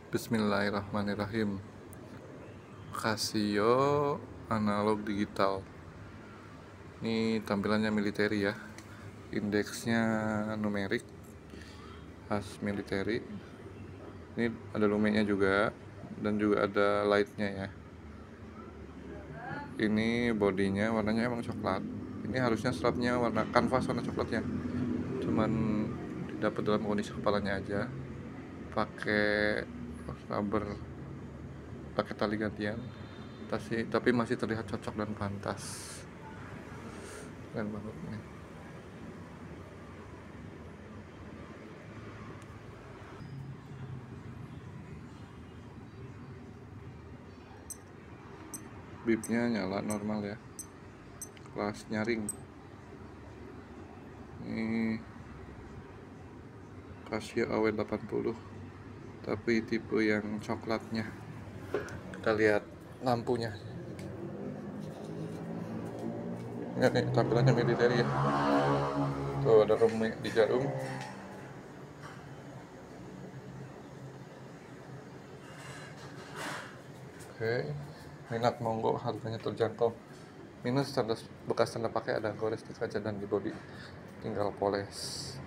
Bismillahirrahmanirrahim. Casio analog digital. Ini tampilannya militeri ya. Indeksnya numerik, khas militeri. Ini ada lumenya juga, dan juga ada lightnya ya. Ini bodinya warnanya emang coklat. Ini harusnya strapnya warna kanvas, warna coklatnya. Cuman dapat dalam kondisi kepalanya aja. Pakai rubber, pakai tali gantian, tapi masih terlihat cocok dan pantas. Keren banget nih. Bibnya nyala normal ya, kelas nyaring. Ini Casio AW80, tapi tipe yang coklatnya. Kita lihat lampunya. Ingat nih, tampilannya militer ya. Tuh ada rem di jarum. Oke, minat monggo, harganya terjangkau. Minus bekas tanda pakai, ada gores di kaca dan di bodi, tinggal poles.